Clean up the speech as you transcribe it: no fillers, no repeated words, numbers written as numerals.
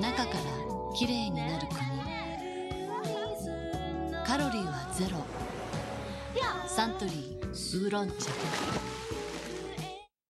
中からきれいになる国。カロリーはゼロ。サントリーウーロン茶。